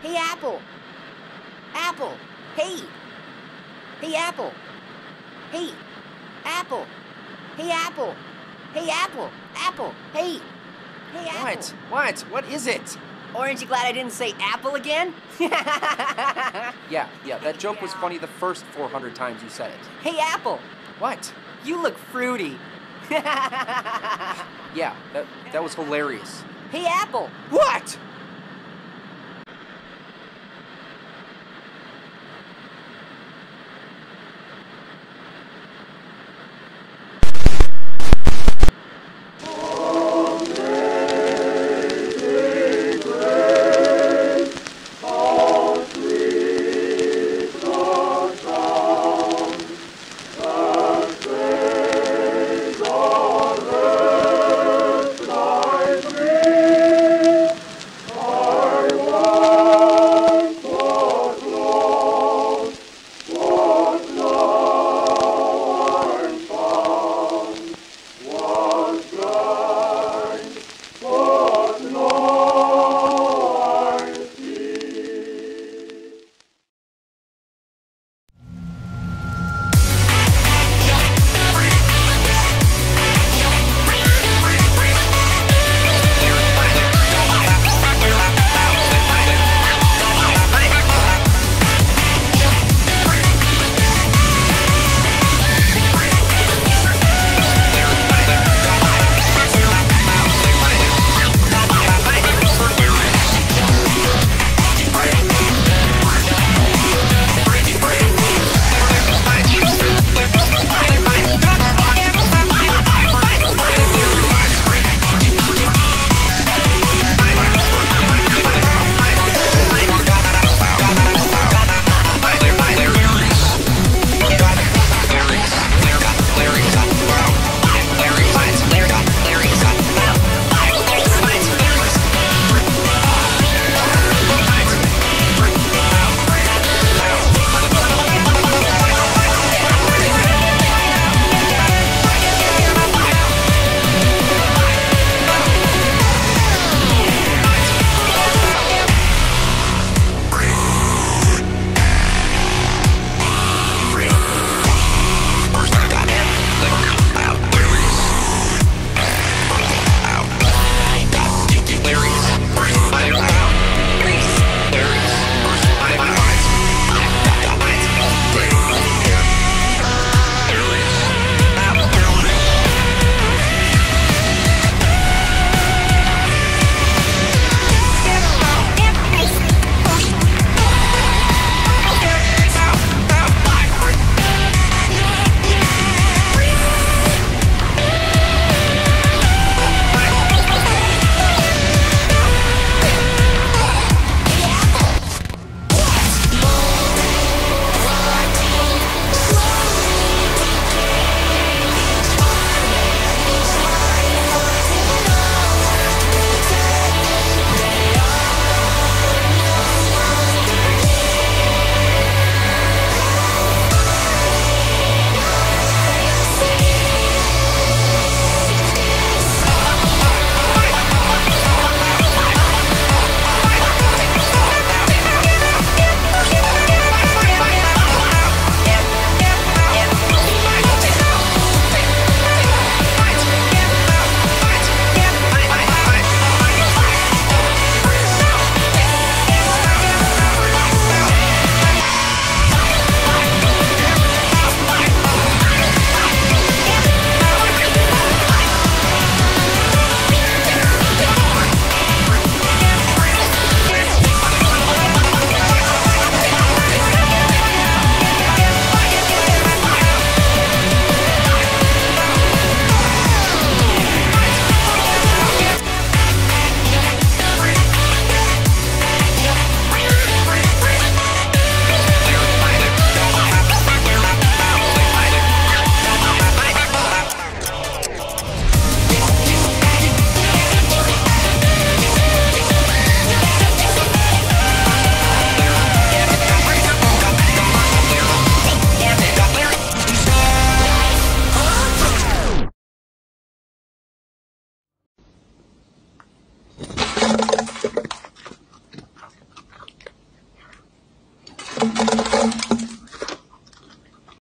Hey, Apple. Apple. Hey. Hey, Apple. Hey. Apple. Hey, Apple. Hey, Apple. Apple. Hey. Hey, Apple. What? What is it? Orange, you glad I didn't say apple again? Yeah, that joke was funny the first 400 times you said it. Hey, Apple. What? You look fruity. Yeah, that was hilarious. Hey, Apple. What?